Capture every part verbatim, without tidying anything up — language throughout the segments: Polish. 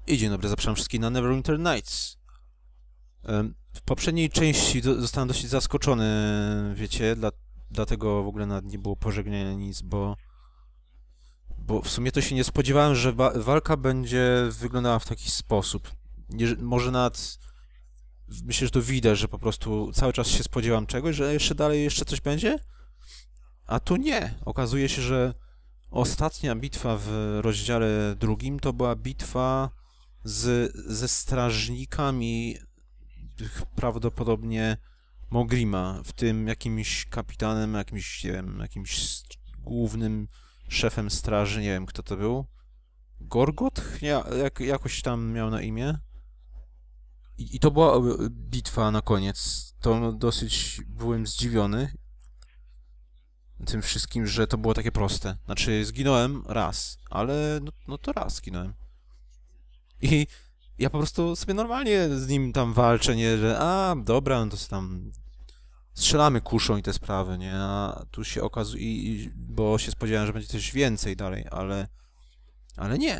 I dzień dobry, zapraszam wszystkich na Neverwinter Nights. W poprzedniej części do, zostałem dosyć zaskoczony, wiecie, dla, dlatego w ogóle nawet nie było pożegnania nic, bo bo w sumie to się nie spodziewałem, że wa walka będzie wyglądała w taki sposób. Nie, może nawet myślę, że to widać, że po prostu cały czas się spodziewam czegoś, że jeszcze dalej jeszcze coś będzie, a tu nie. Okazuje się, że ostatnia bitwa w rozdziale drugim to była bitwa z, ze strażnikami prawdopodobnie Mogrima, w tym jakimś kapitanem, jakimś, nie wiem, jakimś głównym szefem straży, nie wiem kto to był. Gorgot? Ja, jak, jakoś tam miał na imię. I, I to była bitwa na koniec. To dosyć byłem zdziwiony tym wszystkim, że to było takie proste. Znaczy, zginąłem raz, ale no, no to raz zginąłem. I ja po prostu sobie normalnie z nim tam walczę, nie, że a, dobra, no to tam strzelamy kuszą i te sprawy, nie, a tu się okazuje, i, bo się spodziewałem, że będzie coś więcej dalej, ale, ale nie.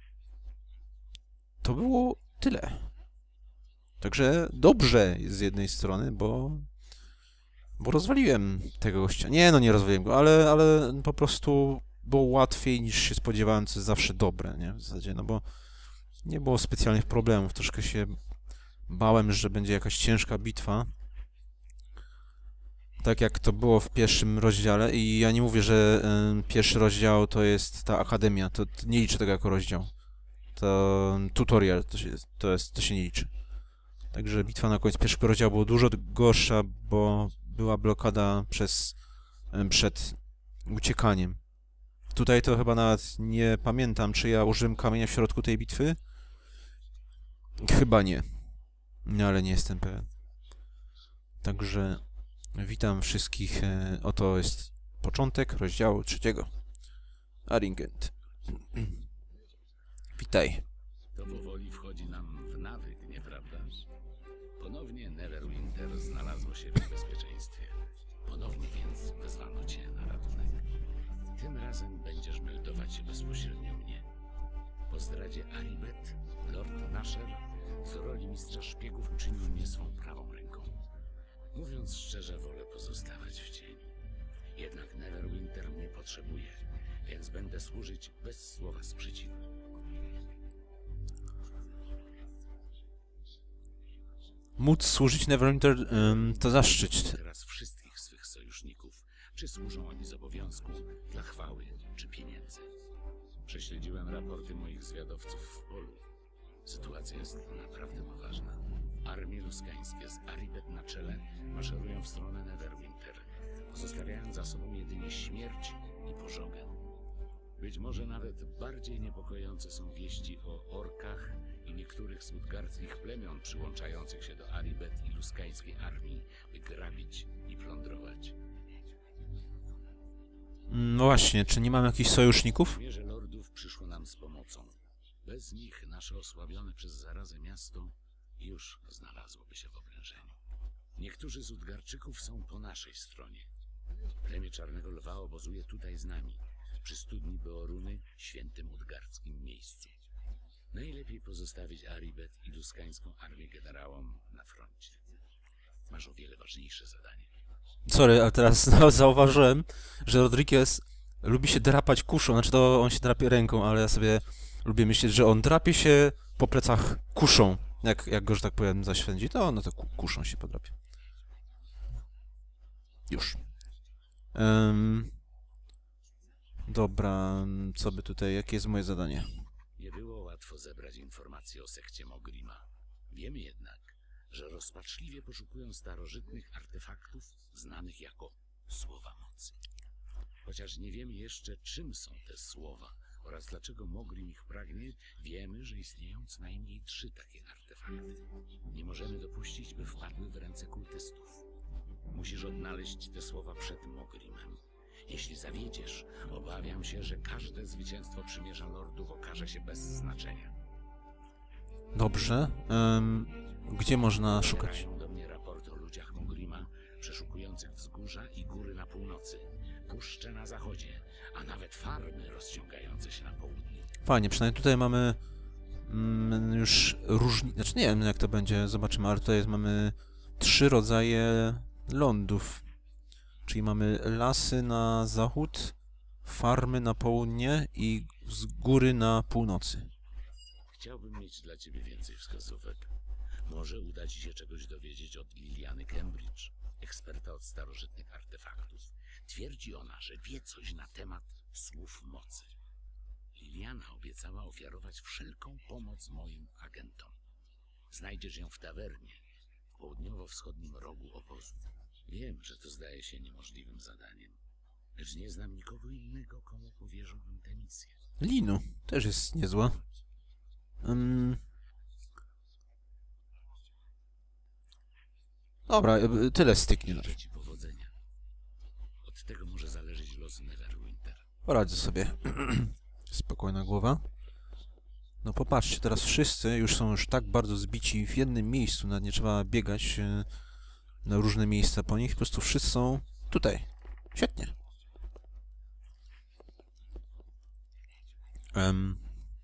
To było tyle. Także dobrze z jednej strony, bo, bo rozwaliłem tego gościa. Nie, no nie rozwaliłem go, ale, ale po prostu było łatwiej niż się spodziewałem, co jest zawsze dobre, nie, w zasadzie, no bo nie było specjalnych problemów, troszkę się bałem, że będzie jakaś ciężka bitwa. Tak jak to było w pierwszym rozdziale i ja nie mówię, że y, pierwszy rozdział to jest ta akademia, to, to nie liczę tego jako rozdział. To tutorial, to się, to, jest, to się nie liczy. Także bitwa na koniec pierwszego rozdziału była dużo gorsza, bo była blokada przez, y, przed uciekaniem. Tutaj to chyba nawet nie pamiętam, czy ja użyłem kamienia w środku tej bitwy. Chyba nie. No ale nie jestem pewien. Także witam wszystkich. Oto jest początek rozdziału trzeciego. Aringent. Witaj. To powoli wchodzi nam w nawyk, nieprawdaż? Ponownie Neverwinter znalazło się w bezpieczeństwie. Ponownie więc wezwano cię na ratunek. Tym razem będziesz meldować się bezpośrednio mnie. Po zdradzie Aribet, Lord Nasher z roli mistrza szpiegów uczynił mnie swą prawą ręką. Mówiąc szczerze, wolę pozostawać w cieniu. Jednak Neverwinter mnie potrzebuje, więc będę służyć bez słowa sprzeciwu. Móc służyć Neverwinter um, to zaszczyt. Teraz wszystkich swych sojuszników, czy służą oni z obowiązku, dla chwały czy pieniędzy. Prześledziłem raporty moich zwiadowców w polu. Sytuacja jest naprawdę poważna. Armie luskańskie z Aribet na czele maszerują w stronę Neverwinter, pozostawiając za sobą jedynie śmierć i pożogę. Być może nawet bardziej niepokojące są wieści o orkach i niektórych z utgardzkich plemion przyłączających się do Aribet i luskańskiej armii, by grabić i plądrować. No właśnie, czy nie mam jakichś sojuszników? Wieże lordów przyszło nam z pomocą. Bez nich nasze osłabione przez zarazę miasto już znalazłoby się w obrężeniu. Niektórzy z Utgarczyków są po naszej stronie. Plemię Czarnego Lwa obozuje tutaj z nami, przy studni Beoruny, świętym utgardzkim miejscu. Najlepiej pozostawić Aribet i luskańską armię generałom na froncie. Masz o wiele ważniejsze zadanie. Sorry, ale teraz zauważyłem, że Rodriguez lubi się drapać kuszą, znaczy to on się drapie ręką, ale ja sobie lubię myśleć, że on drapie się po plecach kuszą. Jak, jak go, że tak powiem, zaświęci, to no to kuszą się podrapie. Już. Um, dobra, co by tutaj, jakie jest moje zadanie? Nie było łatwo zebrać informacje o sekcie Mogrima. Wiemy jednak, że rozpaczliwie poszukują starożytnych artefaktów znanych jako Słowa Mocy. Chociaż nie wiemy jeszcze, czym są te słowa oraz dlaczego Mogrim ich pragnie, wiemy, że istnieją co najmniej trzy takie artefakty. Nie możemy dopuścić, by wpadły w ręce kultystów. Musisz odnaleźć te słowa przed Mogrimem. Jeśli zawiedziesz, obawiam się, że każde zwycięstwo przymierza lordów okaże się bez znaczenia. Dobrze. Um, gdzie można szukać? Docierają do mnie raporty o ludziach Mogrima, przeszukujących wzgórza i góry na północy, puszcze na zachodzie, a nawet farmy rozciągające się na południu. Fajnie, przynajmniej tutaj mamy mm, już różni... Znaczy nie wiem jak to będzie, zobaczymy, ale tutaj mamy trzy rodzaje lądów. Czyli mamy lasy na zachód, farmy na południe i z góry na północy. Chciałbym mieć dla ciebie więcej wskazówek. Może uda ci się czegoś dowiedzieć od Liliany Cambridge, eksperta od starożytnych artefaktów. Twierdzi ona, że wie coś na temat słów mocy. Liliana obiecała ofiarować wszelką pomoc moim agentom. Znajdziesz ją w tawernie, w południowo-wschodnim rogu obozu. Wiem, że to zdaje się niemożliwym zadaniem, lecz nie znam nikogo innego, komu powierzyłbym tę misję. Linu też jest niezła. Um... Dobra, tyle styknie. Życzę ci powodzenia. Od tego może zależeć los Neverwinter. Poradzę sobie. Spokojna głowa. No popatrzcie, teraz wszyscy już są już tak bardzo zbici w jednym miejscu, nawet nie trzeba biegać e, na różne miejsca po nich, po prostu wszyscy są tutaj. Świetnie. Um.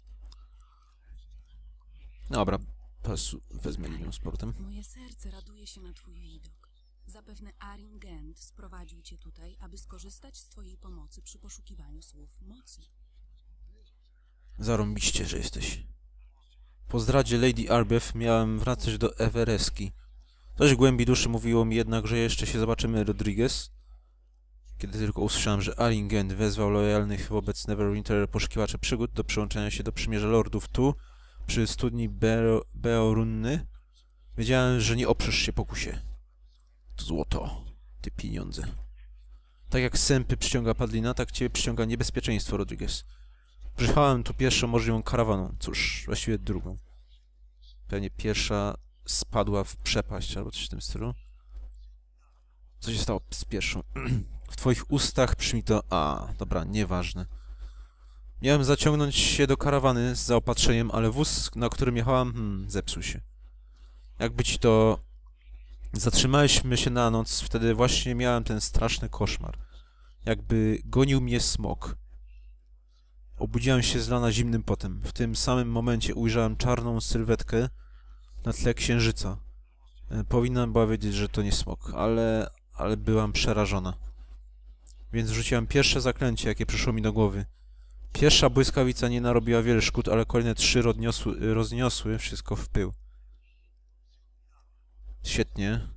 Dobra, teraz wezmę linię z portem. Moje serce raduje się na twój widok. Zapewne Arin Gent sprowadził cię tutaj, aby skorzystać z twojej pomocy przy poszukiwaniu słów mocy. Zarąbiście, że jesteś. Po zdradzie Lady Arbeth miałem wracać do Evereski. Coś w głębi duszy mówiło mi jednak, że jeszcze się zobaczymy, Rodriguez. Kiedy tylko usłyszałem, że Arin Gent wezwał lojalnych wobec Neverwinter poszukiwaczy przygód do przyłączenia się do przymierza lordów tu, przy studni Beo Beorunny, wiedziałem, że nie oprzesz się pokusie. To złoto, te pieniądze. Tak jak sępy przyciąga padlina, tak ciebie przyciąga niebezpieczeństwo, Rodriguez. Przyjechałem tu pierwszą możliwą karawaną, cóż, właściwie drugą. Pewnie pierwsza spadła w przepaść, albo coś w tym stylu. Co się stało z pierwszą? W twoich ustach brzmi to... A, dobra, nieważne. Miałem zaciągnąć się do karawany z zaopatrzeniem, ale wóz, na którym jechałem, hmm, zepsuł się. Jakby ci to... Zatrzymaliśmy się na noc, wtedy właśnie miałem ten straszny koszmar. Jakby gonił mnie smok. Obudziłem się z rana zimnym potem. W tym samym momencie ujrzałem czarną sylwetkę na tle księżyca. Powinnam była wiedzieć, że to nie smok, ale... ale byłam przerażona. Więc rzuciłem pierwsze zaklęcie, jakie przyszło mi do głowy. Pierwsza błyskawica nie narobiła wiele szkód, ale kolejne trzy rozniosły, rozniosły wszystko w pył. Świetnie.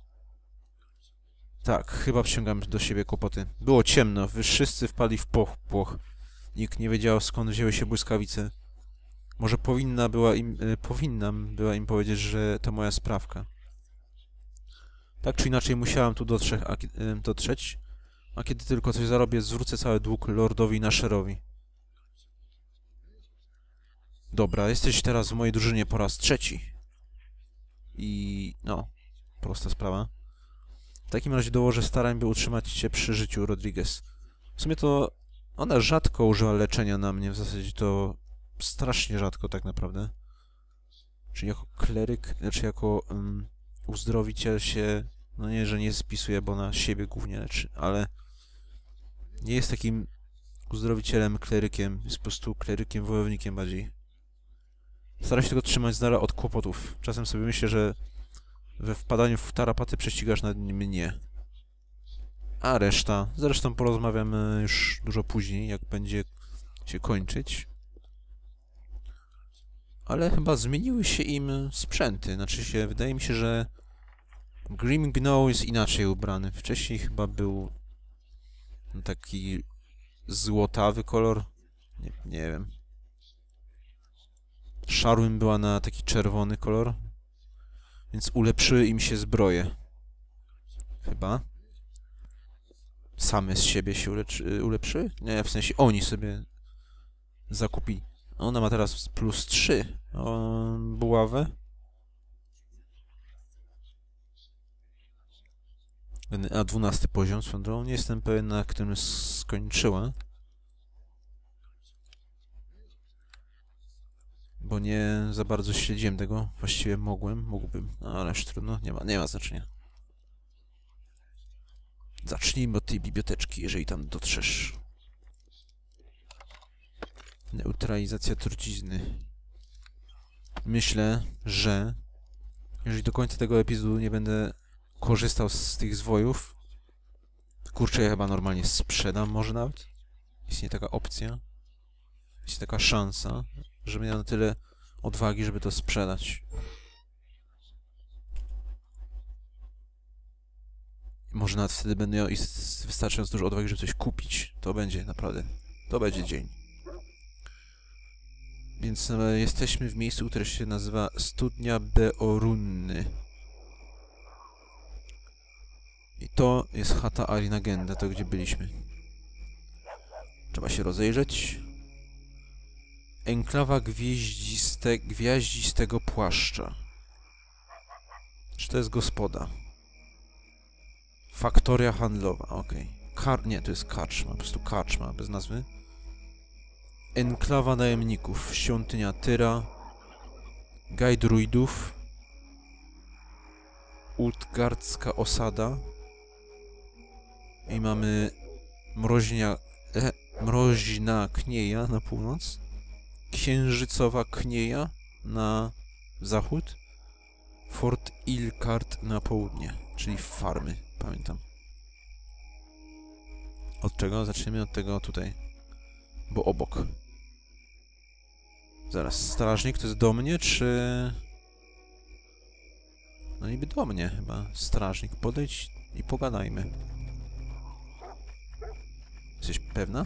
Tak, chyba przyciągam do siebie kłopoty. Było ciemno, wy wszyscy wpadli w popłoch. Nikt nie wiedział, skąd wzięły się błyskawice. Może powinna była im, y, powinnam była im powiedzieć, że to moja sprawka. Tak czy inaczej musiałam tu dotrzeć, a, y, dotrzeć, a kiedy tylko coś zarobię, zwrócę cały dług lordowi Nasherowi. Dobra, jesteś teraz w mojej drużynie po raz trzeci. I... no, prosta sprawa. W takim razie dołożę starań, by utrzymać cię przy życiu, Rodriguez. W sumie to ona rzadko używa leczenia na mnie, w zasadzie to strasznie rzadko tak naprawdę. Czyli jako kleryk, znaczy jako um, uzdrowiciel się, no nie, że nie spisuje, bo na siebie głównie leczy, ale nie jest takim uzdrowicielem, klerykiem, jest po prostu klerykiem, wojownikiem bardziej. Stara się tylko trzymać z dala od kłopotów. Czasem sobie myślę, że we wpadaniu w tarapaty prześcigasz nad mnie. A reszta, zresztą porozmawiamy już dużo później, jak będzie się kończyć. Ale chyba zmieniły się im sprzęty. Znaczy się, wydaje mi się, że Grim Gnoll jest inaczej ubrany. Wcześniej chyba był taki złotawy kolor. Nie, nie wiem. Szarwin była na taki czerwony kolor. Więc ulepszyły im się zbroje. Chyba. Same z siebie się uleczy, ulepszyły? Nie, w sensie oni sobie zakupili. Ona ma teraz plus trzy. O, buławę. A dwunasty poziom swoją drogą. Nie jestem pewien, na którym skończyła. Bo nie za bardzo śledziłem tego. Właściwie mogłem, mógłbym. No, ale już trudno. Nie ma, nie ma znaczenia. Zacznijmy od tej biblioteczki, jeżeli tam dotrzesz. Neutralizacja trucizny. myślę, że jeżeli do końca tego epizodu nie będę korzystał z tych zwojów, kurczę, ja chyba normalnie sprzedam może nawet. Istnieje taka opcja, jest taka szansa, że miał na tyle odwagi, żeby to sprzedać. I może nawet wtedy będę miał wystarczająco dużo odwagi, żeby coś kupić. To będzie naprawdę, to będzie dzień. Więc e, jesteśmy w miejscu, które się nazywa Studnia Beorunny. I to jest chata Arinagenda, to gdzie byliśmy. Trzeba się rozejrzeć. Enklawa gwieździste, gwiaździstego płaszcza. Czy to jest gospoda? Faktoria handlowa, okej. Okay. Nie, to jest karczma, po prostu karczma, bez nazwy. Enklawa najemników, świątynia Tyra, Gaj druidów, Utgardzka osada i mamy mroźnia, e, mroźna Knieja na północ, księżycowa Knieja na zachód, Fort Ilkart na południe, czyli farmy, pamiętam. Od czego? Zaczniemy od tego tutaj, bo obok. Zaraz, strażnik to jest do mnie, czy... No niby do mnie chyba. Strażnik, podejdź i pogadajmy. Jesteś pewna?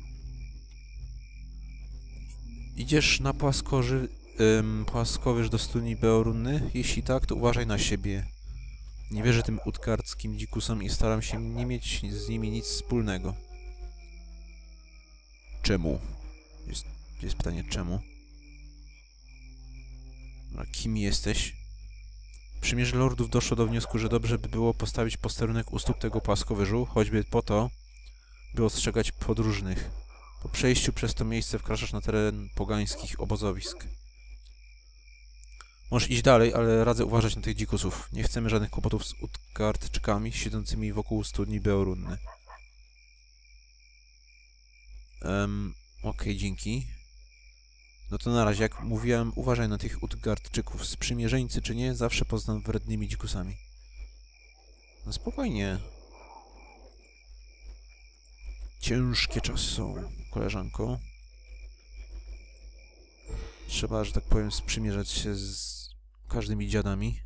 Idziesz na płaskoży... Ym, płaskowyż do studni Beorunny? Jeśli tak, to uważaj na siebie. Nie wierzę tym utgardzkim dzikusom i staram się nie mieć z nimi nic wspólnego. Czemu? Jest, jest pytanie, czemu? A kim jesteś? Przymierze lordów doszło do wniosku, że dobrze by było postawić posterunek u stóp tego płaskowyżu, choćby po to, by ostrzegać podróżnych. Po przejściu przez to miejsce wkraczasz na teren pogańskich obozowisk. Możesz iść dalej, ale radzę uważać na tych dzikusów. Nie chcemy żadnych kłopotów z Utgardczykami siedzącymi wokół studni Beorunny. Um, Okej, okay, dzięki. No to na razie, jak mówiłem, uważaj na tych Utgardczyków. Sprzymierzeńcy czy nie, zawsze poznam wrednymi dzikusami. No spokojnie. Ciężkie czasy są, koleżanko. Trzeba, że tak powiem, sprzymierzać się z każdymi dziadami.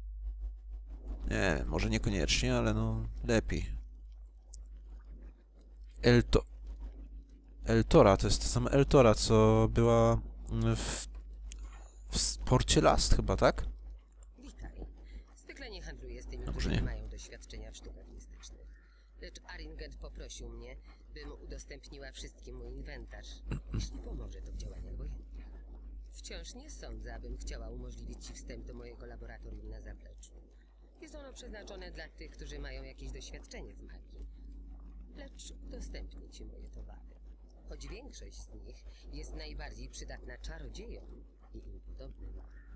Nie, może niekoniecznie, ale no lepiej. Elto... Eltora, to jest ta sama Eltora, co była w, w porcie Last chyba, tak? Witaj. Zwykle nie handluję z tymi, No, którzy nie. nie mają doświadczenia w sztukach mistycznych. Lecz Aringend poprosił mnie, bym udostępniła wszystkim mój inwentarz, jeśli pomoże to w działaniach wojennych. Wciąż nie sądzę, abym chciała umożliwić ci wstęp do mojego laboratorium na zapleczu. Jest ono przeznaczone dla tych, którzy mają jakieś doświadczenie w magii. Lecz udostępnię ci moje towary. Choć większość z nich jest najbardziej przydatna czarodziejom i im podobnym.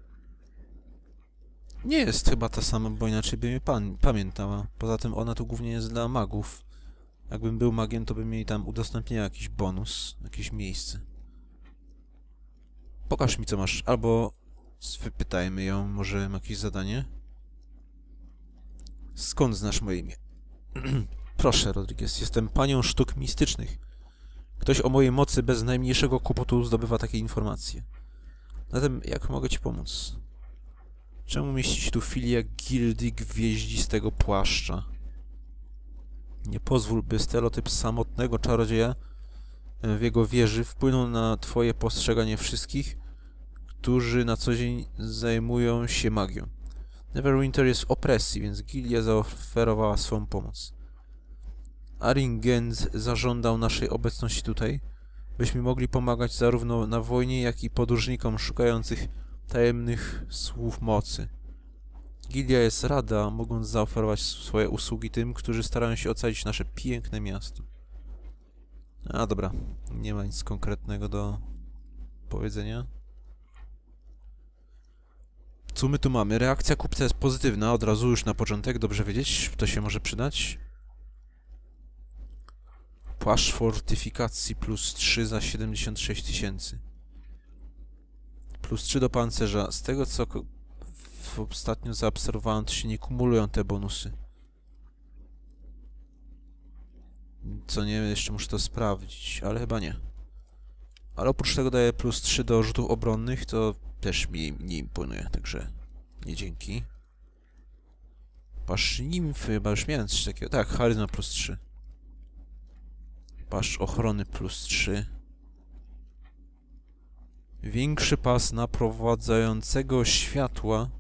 Nie jest chyba ta sama, bo inaczej by mnie pan pamiętała. Poza tym ona tu głównie jest dla magów. Jakbym był magiem, to bym jej tam udostępniał jakiś bonus, jakieś miejsce. Pokaż mi, co masz. Albo wypytajmy ją, może ma jakieś zadanie? Skąd znasz moje imię? Proszę, Rodriguez, jestem panią sztuk mistycznych. Ktoś o mojej mocy bez najmniejszego kłopotu zdobywa takie informacje. Zatem, jak mogę ci pomóc? Czemu mieści się tu filia gildii gwieździstego płaszcza? Nie pozwól, by stereotyp samotnego czarodzieja w jego wieży wpłynął na twoje postrzeganie wszystkich, którzy na co dzień zajmują się magią. Neverwinter jest w opresji, więc gildia zaoferowała swą pomoc. Aringend zażądał naszej obecności tutaj, byśmy mogli pomagać zarówno na wojnie, jak i podróżnikom szukających tajemnych słów mocy. Gildia jest rada, mogąc zaoferować swoje usługi tym, którzy starają się ocalić nasze piękne miasto. A dobra, nie ma nic konkretnego do powiedzenia. Co my tu mamy? Reakcja kupca jest pozytywna, od razu już na początek, dobrze wiedzieć, to się może przydać. Płaszcz fortyfikacji plus trzy za siedemdziesiąt sześć tysięcy. Plus trzy do pancerza. Z tego, co w ostatnio zaobserwowałem, to się nie kumulują te bonusy. Co nie, jeszcze muszę to sprawdzić, ale chyba nie. Ale oprócz tego daje plus trzy do rzutów obronnych, to też mi nie imponuje, także nie dzięki. Pasz nimfy, chyba już miałem coś takiego. Tak, charyzma plus trzy. Pasz ochrony plus trzy. Większy pas naprowadzającego światła.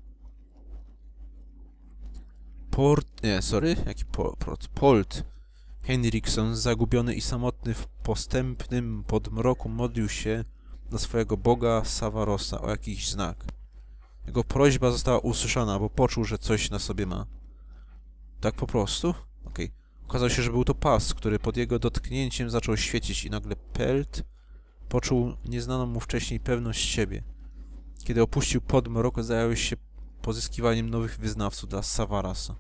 Port... Nie, sorry, jaki po, port? Polt Henrikson, zagubiony i samotny w postępnym podmroku, modlił się do swojego boga Savarosa o jakiś znak. Jego prośba została usłyszana, bo poczuł, że coś na sobie ma. Tak po prostu? Okej. Okay. Okazało się, że był to pas, który pod jego dotknięciem zaczął świecić i nagle Pelt poczuł nieznaną mu wcześniej pewność siebie. Kiedy opuścił podmrok, zajął się pozyskiwaniem nowych wyznawców dla Savarasa.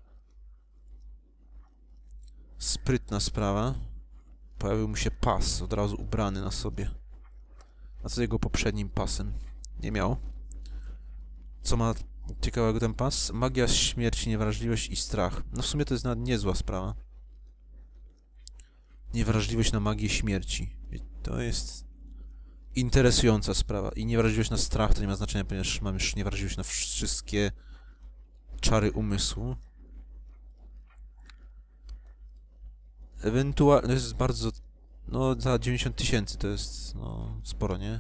Sprytna sprawa. Pojawił mu się pas, od razu ubrany na sobie. A co z jego poprzednim pasem? Nie miał. Co ma ciekawego ten pas? Magia śmierci, niewrażliwość i strach. No w sumie to jest nawet niezła sprawa. Niewrażliwość na magię śmierci. I to jest interesująca sprawa. I niewrażliwość na strach to nie ma znaczenia, ponieważ mam już niewrażliwość na wszystkie czary umysłu. Ewentualnie, to jest bardzo, no za dziewięćdziesiąt tysięcy to jest, no, sporo, nie?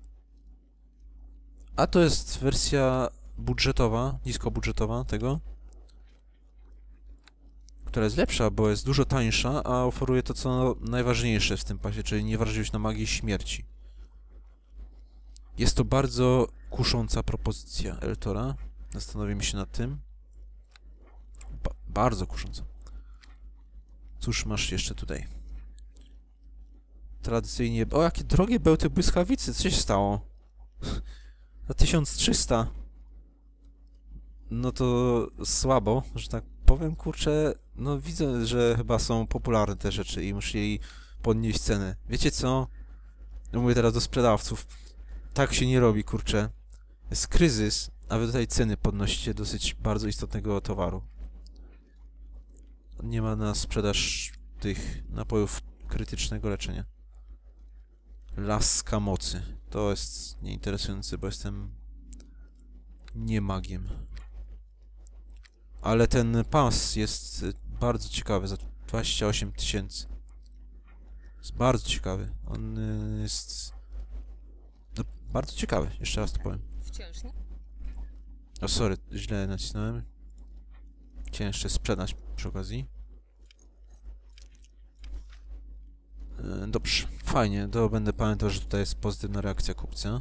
A to jest wersja budżetowa, niskobudżetowa tego, która jest lepsza, bo jest dużo tańsza, a oferuje to, co najważniejsze w tym pasie, czyli niewrażliwość na magię śmierci. Jest to bardzo kusząca propozycja Eltora. Zastanowimy się nad tym. Ba bardzo kusząca. Cóż masz jeszcze tutaj? Tradycyjnie... O, jakie drogie bełty błyskawicy! Co się stało? Za tysiąc trzysta. No to słabo, że tak powiem, kurczę. No widzę, że chyba są popularne te rzeczy i musieli podnieść cenę. Wiecie co? No mówię teraz do sprzedawców. Tak się nie robi, kurczę. Jest kryzys, a wy tutaj ceny podnosicie dosyć bardzo istotnego towaru. Nie ma na sprzedaż tych napojów krytycznego leczenia. Laska mocy. To jest nieinteresujące, bo jestem nie magiem. Ale ten pas jest bardzo ciekawy, za dwadzieścia osiem tysięcy. Jest bardzo ciekawy. On jest... No, bardzo ciekawy, jeszcze raz to powiem. Wciąż nie? O, sorry, źle nacisnąłem. Chciałem jeszcze sprzedać przy okazji. Yy, dobrze, fajnie, to będę pamiętał, że tutaj jest pozytywna reakcja kupca.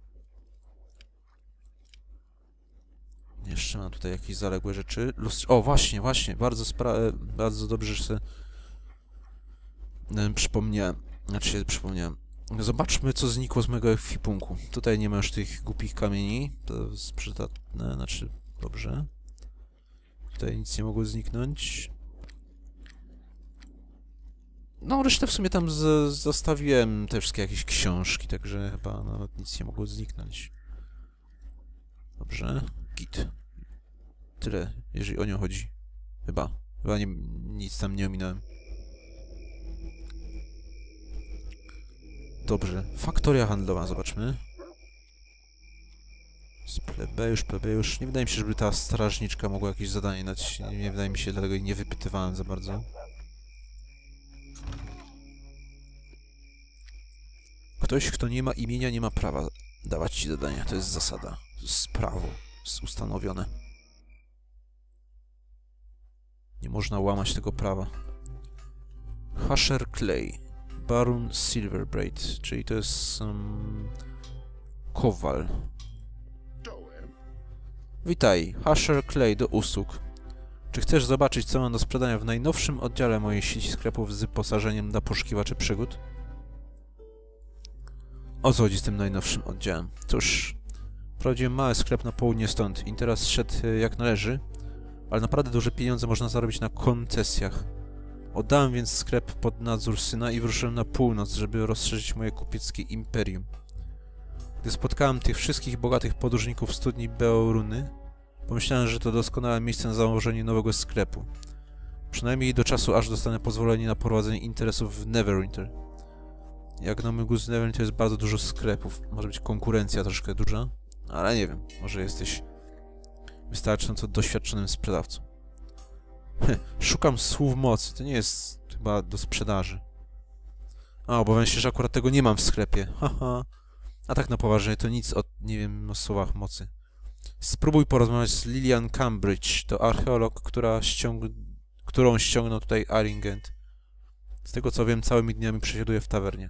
Jeszcze mam tutaj jakieś zaległe rzeczy. Lustr... O, właśnie, właśnie, bardzo spra... bardzo dobrze, że sobie yy, przypomniałem. Znaczy się przypomniałem. Zobaczmy, co znikło z mojego ekwipunku. Tutaj nie ma już tych głupich kamieni. To jest przydatne, znaczy... Dobrze. Tutaj nic nie mogło zniknąć. No, resztę w sumie tam z zostawiłem te wszystkie jakieś książki, także chyba nawet nic nie mogło zniknąć. Dobrze. Git. Tyle, jeżeli o nią chodzi. Chyba. Chyba nie, nic tam nie ominąłem. Dobrze. Faktoria handlowa, zobaczmy. Z plebejusz, plebejusz. Nie wydaje mi się, żeby ta strażniczka mogła jakieś zadanie dać. Nie, nie wydaje mi się, dlatego jej nie wypytywałem za bardzo. Ktoś, kto nie ma imienia, nie ma prawa dawać ci zadania. To jest zasada. To jest prawo. Jest ustanowione. Nie można łamać tego prawa. Husher Clay. Baron Silverbraid. Czyli to jest... Um, kowal. Witaj. Husher Clay do usług. Czy chcesz zobaczyć, co mam do sprzedania w najnowszym oddziale mojej sieci sklepów z wyposażeniem dla poszukiwaczy przygód? O co chodzi z tym najnowszym oddziałem? Cóż, prowadziłem mały sklep na południe stąd i teraz szedł jak należy, ale naprawdę duże pieniądze można zarobić na koncesjach. Oddałem więc sklep pod nadzór syna i wyruszyłem na północ, żeby rozszerzyć moje kupieckie imperium. Gdy spotkałem tych wszystkich bogatych podróżników w studni Beoruny, pomyślałem, że to doskonałe miejsce na założenie nowego sklepu. Przynajmniej do czasu, aż dostanę pozwolenie na prowadzenie interesów w Neverwinter. Jak na mój gust, w Neverwinter jest bardzo dużo sklepów. Może być konkurencja troszkę duża, ale nie wiem, może jesteś wystarczająco doświadczonym sprzedawcą. Szukam słów mocy, to nie jest chyba do sprzedaży. A, obawiam się, że akurat tego nie mam w sklepie. Haha. A tak na poważnie, to nic o, nie wiem, o słowach mocy. Spróbuj porozmawiać z Lillian Cambridge, to archeolog, która ściąg... którą ściągnął tutaj Aringent. Z tego co wiem, całymi dniami przesiaduje w tawernie.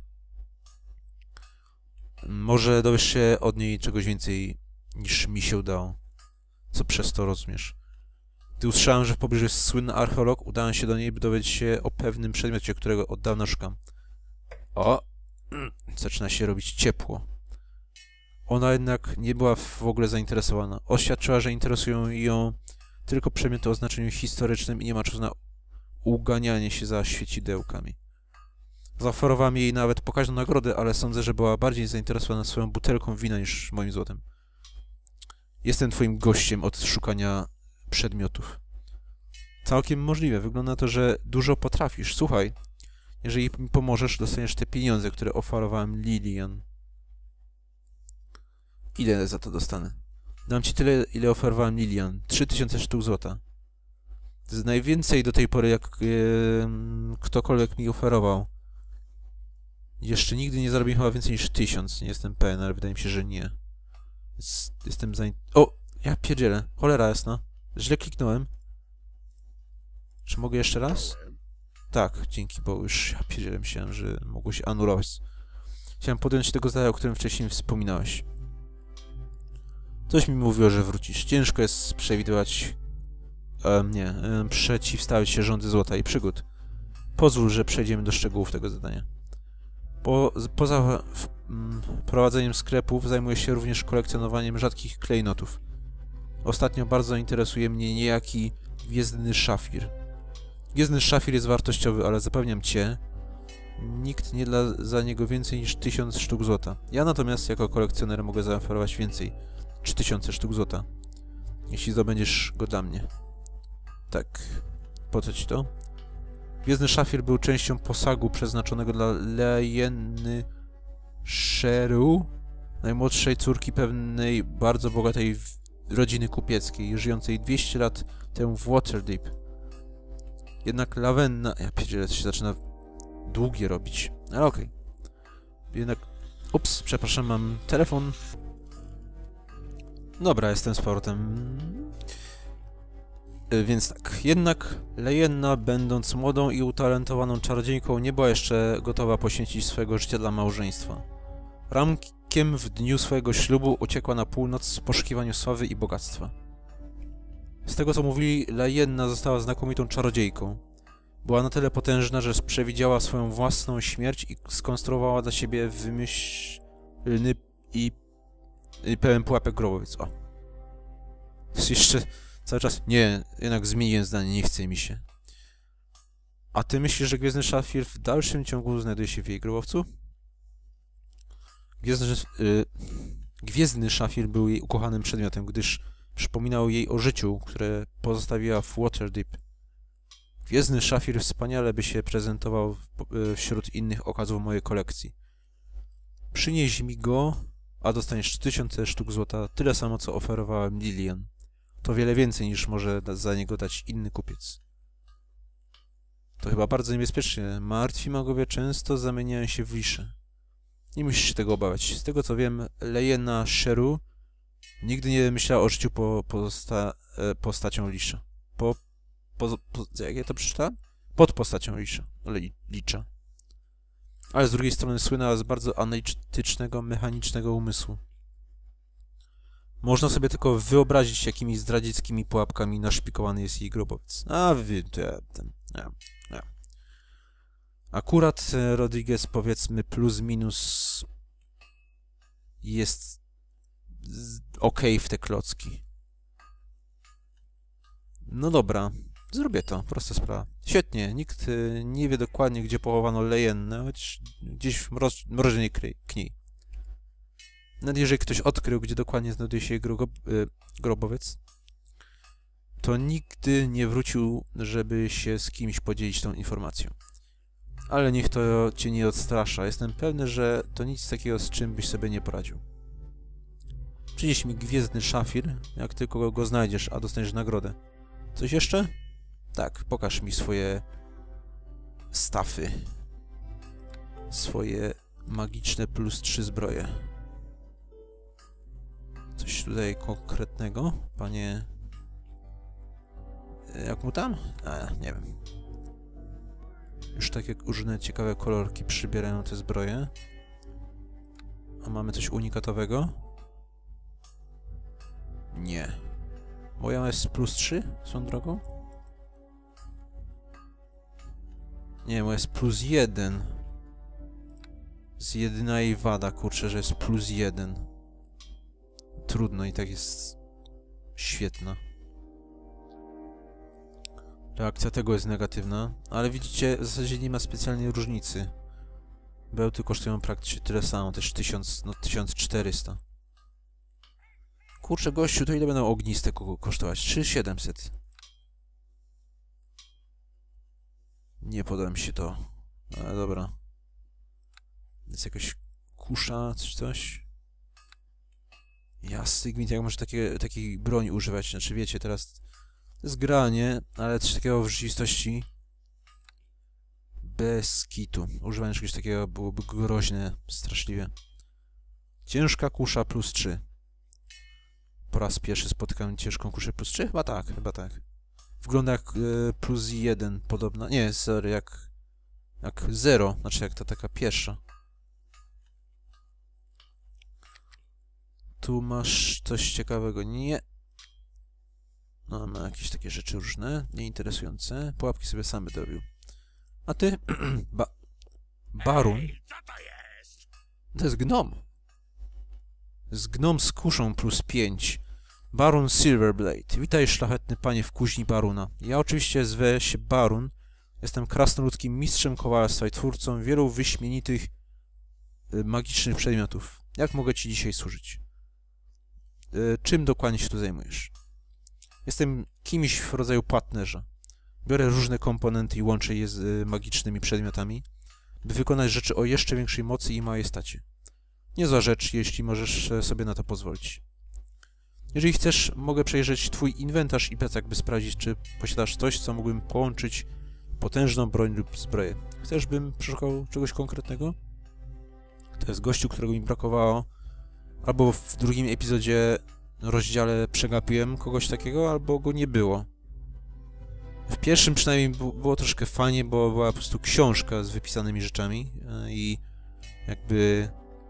Może dowiesz się od niej czegoś więcej niż mi się udało. Co przez to rozumiesz? Gdy usłyszałem, że w pobliżu jest słynny archeolog, udałem się do niej, by dowiedzieć się o pewnym przedmiocie, którego od dawna szukam. O! Zaczyna się robić ciepło. Ona jednak nie była w ogóle zainteresowana. Oświadczyła, że interesują ją tylko przedmioty o znaczeniu historycznym i nie ma czasu na uganianie się za świecidełkami. Zaoferowałem jej nawet pokaźną nagrodę, ale sądzę, że była bardziej zainteresowana swoją butelką wina niż moim złotem. Jestem twoim gościem od szukania przedmiotów. Całkiem możliwe. Wygląda na to, że dużo potrafisz. Słuchaj, jeżeli mi pomożesz, dostaniesz te pieniądze, które oferowałem Lillian. Ile za to dostanę? Dam ci tyle, ile oferowałem Lillian. Trzy tysiące sztuk złota. To jest najwięcej do tej pory, jak yy, ktokolwiek mi oferował. Jeszcze nigdy nie zarobiłem chyba więcej niż tysiąc. Nie jestem pewien, ale wydaje mi się, że nie. Jest, jestem zain... O! Ja pierdzielę. Cholera jasna. Źle kliknąłem. Czy mogę jeszcze raz? Tak, dzięki Bogu. Już ja pierdzielę, myślałem, że mogło się anulować. Chciałem podjąć tego zadania, o którym wcześniej wspominałeś. Coś mi mówiło, że wrócisz. Ciężko jest przewidywać... Um, nie, um, przeciwstawić się rządy złota i przygód. Pozwól, że przejdziemy do szczegółów tego zadania. Po, poza w, m, prowadzeniem sklepów zajmuję się również kolekcjonowaniem rzadkich klejnotów. Ostatnio bardzo interesuje mnie niejaki Gwiezdny Szafir. Gwiezdny Szafir jest wartościowy, ale zapewniam cię, nikt nie da za niego więcej niż tysiąc sztuk złota. Ja natomiast jako kolekcjoner mogę zaoferować więcej. trzy tysiące sztuk złota. Jeśli zdobędziesz go dla mnie. Tak. Po co ci to? Gwiezdny Szafir był częścią posagu przeznaczonego dla Lyanny Sheru, najmłodszej córki pewnej bardzo bogatej rodziny kupieckiej, żyjącej dwieście lat temu w Waterdeep. Jednak Lawenna... Ja pierdzielę, to się zaczyna długie robić. Ale okej. Okay. Jednak... Ups, przepraszam, mam telefon. Dobra, jestem z powrotem. Więc tak, jednak Lyanna, będąc młodą i utalentowaną czarodziejką, nie była jeszcze gotowa poświęcić swojego życia dla małżeństwa. Rankiem w dniu swojego ślubu uciekła na północ w poszukiwaniu sławy i bogactwa. Z tego co mówili, Lyanna została znakomitą czarodziejką. Była na tyle potężna, że przewidziała swoją własną śmierć i skonstruowała dla siebie wymyślny i, i pełen pułapek grobowiec. O. Jeszcze cały czas... Nie, jednak zmieniłem zdanie, nie chce mi się. A ty myślisz, że Gwiezdny Szafir w dalszym ciągu znajduje się w jej grobowcu? Gwiezdny, yy, Gwiezdny Szafir był jej ukochanym przedmiotem, gdyż przypominał jej o życiu, które pozostawiła w Waterdeep. Gwiezdny Szafir wspaniale by się prezentował wśród innych okazów mojej kolekcji. Przynieś mi go, a dostaniesz trzy tysiące sztuk złota, tyle samo co oferowałem Lillian. To wiele więcej niż może za niego dać inny kupiec. To chyba bardzo niebezpiecznie. Martwi magowie często zamieniają się w lisze. Nie musisz się tego obawiać. Z tego co wiem, Lyanna Sheru nigdy nie myślała o życiu po, posta, postacią lisza. Po, po, po... Jak ja to przeczytałem? Pod postacią lisza. Li, licza. Ale z drugiej strony słynęła z bardzo analitycznego, mechanicznego umysłu. Można sobie tylko wyobrazić, jakimi zdradzieckimi pułapkami naszpikowany jest jej grobowiec. A wy... To ja, ten, ja, ja. Akurat Rodriguez, powiedzmy, plus minus jest okej w te klocki. No dobra, zrobię to, prosta sprawa. Świetnie, nikt nie wie dokładnie, gdzie pochowano Lyannę, choć gdzieś w mroz, mrożnej kniej. Nawet jeżeli ktoś odkrył, gdzie dokładnie znajduje się jego grob, y, grobowiec, to nigdy nie wrócił, żeby się z kimś podzielić tą informacją. Ale niech to cię nie odstrasza. Jestem pewny, że to nic takiego, z czym byś sobie nie poradził. Przynieś mi gwiezdny szafir, jak tylko go znajdziesz, a dostaniesz nagrodę. Coś jeszcze? Tak, pokaż mi swoje stafy. Swoje magiczne plus trzy zbroje. Coś tutaj konkretnego, panie... Jak mu tam? A, nie wiem. Już takie różne ciekawe kolorki przybierają te zbroje. A mamy coś unikatowego? Nie. Moja jest plus trzy swoją drogą? Nie, moja jest plus jeden. Z jedyna jej wada, kurczę, że jest plus jeden. Trudno, i tak jest świetna. Reakcja tego jest negatywna, ale widzicie, w zasadzie nie ma specjalnej różnicy. Bełty kosztują praktycznie tyle samo, też tysiąc, no tysiąc czterysta. Kurczę, gościu, to ile będą ogniste kosztować? trzy tysiące siedemset. Nie podoba mi się to. Ale dobra. Jest jakaś kusza, coś, coś. Jasny gwint, jak może takie, takiej broni używać? Znaczy, wiecie, teraz to jest granie, ale coś takiego w rzeczywistości bez kitu. Używanie czegoś takiego byłoby groźne, straszliwie. Ciężka kusza plus trzy. Po raz pierwszy spotykam ciężką kuszę plus trzy? Chyba tak, chyba tak. Wygląda jak y, plus jeden podobna. Nie, sorry, jak jak zero, znaczy jak ta taka pierwsza. Tu masz coś ciekawego. Nie. No, ma jakieś takie rzeczy różne, nieinteresujące. Pułapki sobie same dorobił. A ty? ba Barun? Ej, co to jest? To jest gnom. Z gnom z kuszą plus pięć. Barun Silverblade. Witaj, szlachetny panie w kuźni Baruna. Ja oczywiście zwę się Barun. Jestem krasnoludzkim mistrzem kowarstwa i twórcą wielu wyśmienitych y, magicznych przedmiotów. Jak mogę ci dzisiaj służyć? Y, czym dokładnie się tu zajmujesz? Jestem kimś w rodzaju płatnerza. Biorę różne komponenty i łączę je z y, magicznymi przedmiotami, by wykonać rzeczy o jeszcze większej mocy i majestacie. Niezła rzecz, jeśli możesz sobie na to pozwolić. Jeżeli chcesz, mogę przejrzeć twój inwentarz i plecak, by sprawdzić, czy posiadasz coś, co mógłbym połączyć potężną broń lub zbroję. Chcesz, bym przeszukał czegoś konkretnego? To jest gościu, którego mi brakowało. Albo w drugim epizodzie, rozdziale przegapiłem kogoś takiego, albo go nie było. W pierwszym przynajmniej było troszkę fajnie, bo była po prostu książka z wypisanymi rzeczami i jakby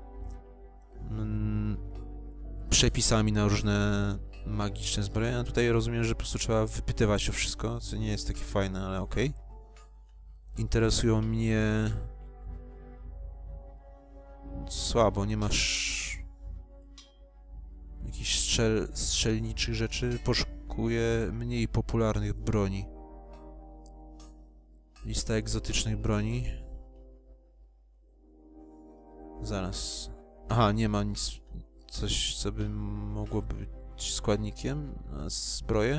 mm, przepisami na różne magiczne zbroje. A tutaj rozumiem, że po prostu trzeba wypytywać o wszystko, co nie jest takie fajne, ale okej. Okay. Interesują mnie... Słabo, nie masz... jakichś strzel... strzelniczych rzeczy. Poszukuję mniej popularnych broni. Lista egzotycznych broni. Zaraz. Aha, nie ma nic... coś, co by mogło być składnikiem na zbroję.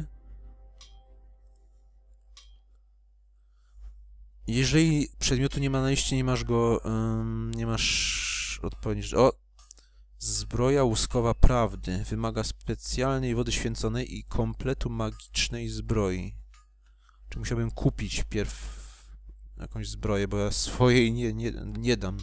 Jeżeli przedmiotu nie ma na liście, nie masz go... Um, nie masz odpowiedzi... O! Zbroja łuskowa prawdy. Wymaga specjalnej wody święconej i kompletu magicznej zbroi. Czy musiałbym kupić pierw jakąś zbroję, bo ja swojej nie, nie, nie dam.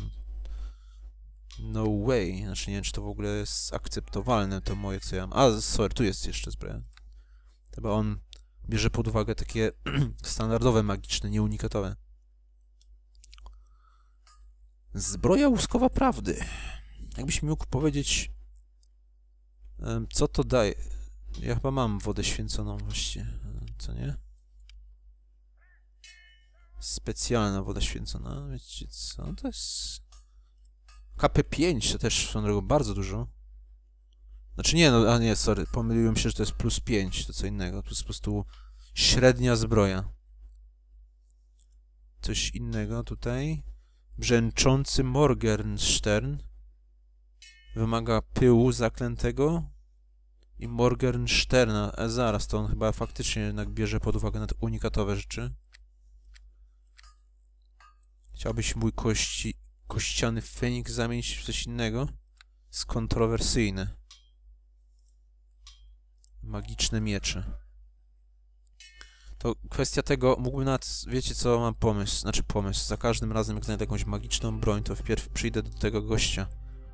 No way. Znaczy nie wiem, czy to w ogóle jest akceptowalne, to moje, co ja mam. A, sorry, tu jest jeszcze zbroja. Chyba on bierze pod uwagę takie standardowe, magiczne, nieunikatowe. Zbroja łuskowa prawdy. Jakbyś mi mógł powiedzieć, co to daje? Ja chyba mam wodę święconą właściwie, co nie? Specjalna woda święcona, wiecie co? To jest... K P pięć to też swoją drogą bardzo dużo. Znaczy nie, no, a nie, sorry, pomyliłem się, że to jest plus pięć, to co innego. To jest po prostu średnia zbroja. Coś innego tutaj. Brzęczący Morgenstern. Wymaga pyłu zaklętego i Morgensterna. E, zaraz, to on chyba faktycznie jednak bierze pod uwagę na te unikatowe rzeczy. Chciałbyś mój kości, kościany Feniks zamienić w coś innego? Jest kontrowersyjne. Magiczne miecze. To kwestia tego, mógłbym nawet, wiecie co, mam pomysł, znaczy pomysł, za każdym razem jak znajdę jakąś magiczną broń, to wpierw przyjdę do tego gościa.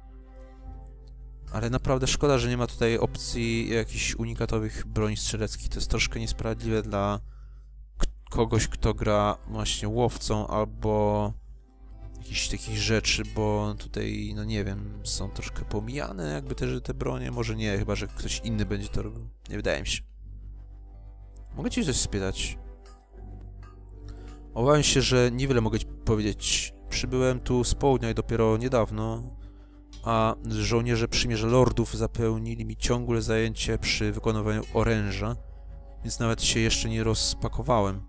Ale naprawdę szkoda, że nie ma tutaj opcji jakichś unikatowych broni strzeleckich, to jest troszkę niesprawiedliwe dla kogoś, kto gra właśnie łowcą albo jakichś takich rzeczy, bo tutaj, no nie wiem, są troszkę pomijane jakby te, te bronie, może nie, chyba że ktoś inny będzie to robił, nie wydaje mi się. Mogę ci coś spytać? Obawiam się, że niewiele mogę ci powiedzieć. Przybyłem tu z południa i dopiero niedawno, a żołnierze przymierza lordów zapełnili mi ciągłe zajęcie przy wykonywaniu oręża, więc nawet się jeszcze nie rozpakowałem.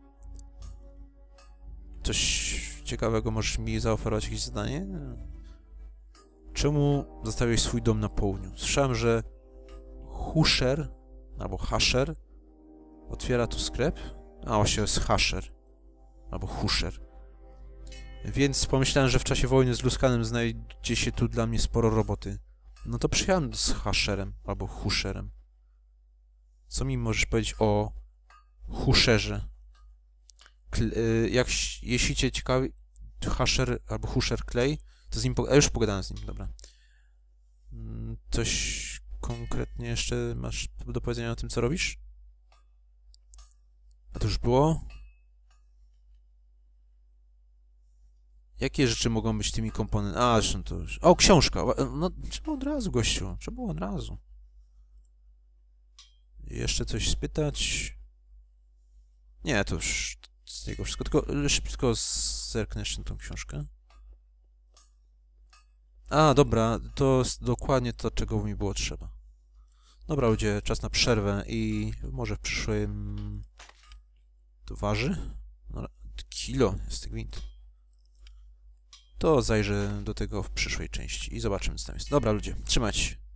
Coś ciekawego możesz mi zaoferować, jakieś zadanie? Czemu zostawiłeś swój dom na południu? Słyszałem, że Husher, albo Hasher, otwiera tu sklep? A, właśnie jest Hasher. Albo Husher. Więc pomyślałem, że w czasie wojny z Luskanem znajdzie się tu dla mnie sporo roboty. No to przyjechałem z Hasherem, albo Husherem. Co mi możesz powiedzieć o Husherze? Kle y jak, jeśli cię ciekawi Hasher albo Husher Clay, to z nim... A już pogadałem z nim, dobra. Coś konkretnie jeszcze masz do powiedzenia o tym, co robisz? A to już było? Jakie rzeczy mogą być tymi komponentami? A, zresztą to już... O, książka! No, trzeba od razu, gościu. Trzeba było od razu. Jeszcze coś spytać? Nie, to już z tego wszystko. Tylko szybko zerknę jeszcze na tą książkę. A, dobra. To jest dokładnie to, czego mi było trzeba. Dobra, ludzie, czas na przerwę i może w przyszłym... To waży? No, kilo jest tych gwint. To zajrzę do tego w przyszłej części i zobaczymy, co tam jest. Dobra, ludzie, trzymajcie się.